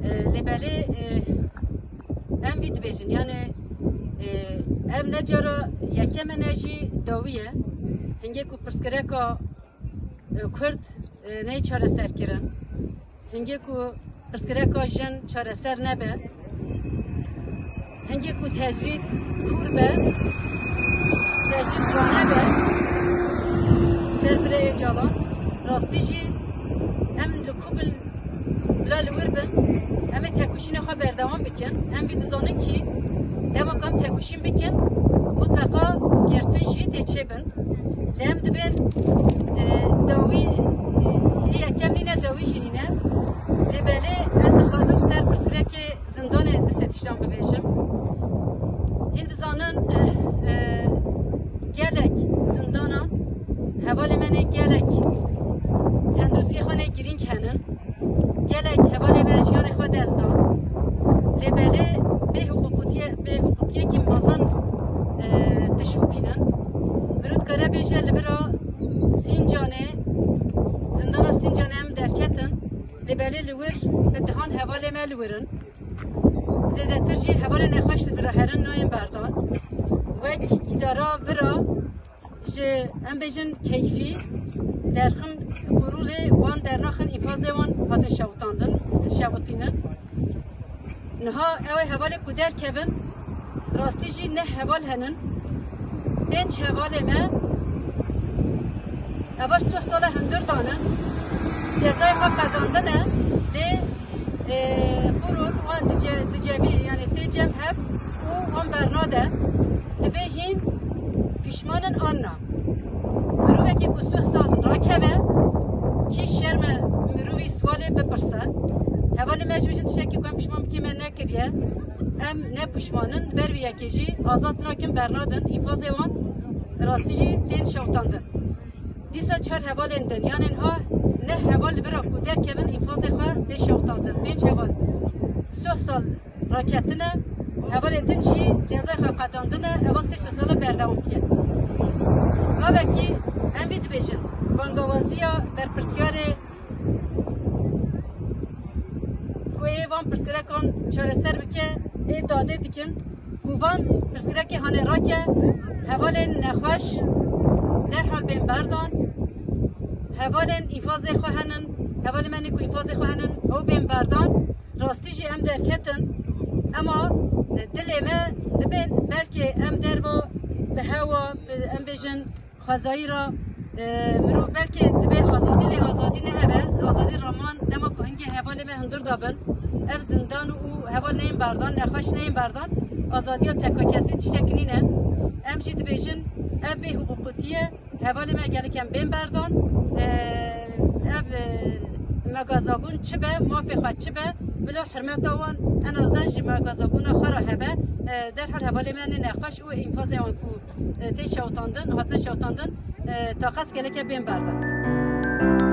لباله ام بید بیجن یعنی ام نجارا یکم نجی داویه هنگه کو پرسکره که کرد نه چاره سر کرن هنگه کو پرسکره که جن چاره سر نبه هنگه کو تجرید کور به تجرید رانه به سر بره جالان راستی جی ام لکوبل بلا لور بن ام تکوشین خواه بردوام بکن ام بید زانن کی دما کم تکوشین بکن مطلقا گرتن جی تیچه بن لام دبن داوی یکم نینه داوی جنینه لباله از خازم سر پرسکره که زندان دستشتان ببیشم هند زانن گلک زندانان حوال منه گلک تندرستی خانه گرین کنن گلک حوال برجیان خواه دستان لباله به حقوقیه که مازن تشوپینن برود کاره بیجه لبرا سینجانه زندان سینجانه هم درکتن لباله لور به دهان حوال ما لورن زیده ترجی حوال نخوش لبرا هرن نوین بردان وک اداره برا جه ام بیجن کیفی درخن قرول وان در ناخن افاظه وان هات شوطینن نها اوه حوال کودر کبن راستی جی نه حوال هنن بینچ حوال ما اول 3 سال هندر دانن جزای ها قداندنه لی قرول وان دجابی یعنی تیجم هب و وان برناده دبه هین پیشمانن آننا مروه که کو 3 سال راکبه کی شرم مروی سواله بپرسه حوالی مجبوری تشکی کنم پیشمان بکی من نکریه ام نه پیشمانن بروی یکی جی آزاد ناکن برنادن افاظه وان راستی جی تین شوطاندن دیسا 4 حوال اندن یعنی انها نه حوال برا کودر کبن افاظه خواه دی شوطاندن 5 حوال 3 سال راکتنه حوال اندن جی جزای خواه قداندنه اول 3 سال بردوام کن گاوه کی ام بید بیجن بانگاوازیا برپرسیار کوی وان پرسکره کن چاره سر بکه ای داده دیکن گوان پرسکره که هانه را که حوال نخوش در حال بین بردان حوال افاظ خواهنن حوال منی که افاظ خواهنن او بین بردان راستی جی ام درکتن اما دل ما دبین بلکه ام در با به هوا ام بیجن خوزایی را مرو بلکه دبی آزادی نه هبه آزادی رامان دما که هنگی حوال ما هندر دابن اف زندان و حوال نیم بردان نخوش نیم بردان آزادی ها تکا کسی تشتکنینه ام جید بیجن اف به حقوقیه حوال ما گلی کم بین بردان اف مگازاگون چه به مافی خواه چه به بلا حرمت آوان انا زنج مگازاگون خرا هبه در حال حوال من نخوش و انفاظ آن کو تی شوطاندن هات نشوطاندن تا خاص گلی که بین بردان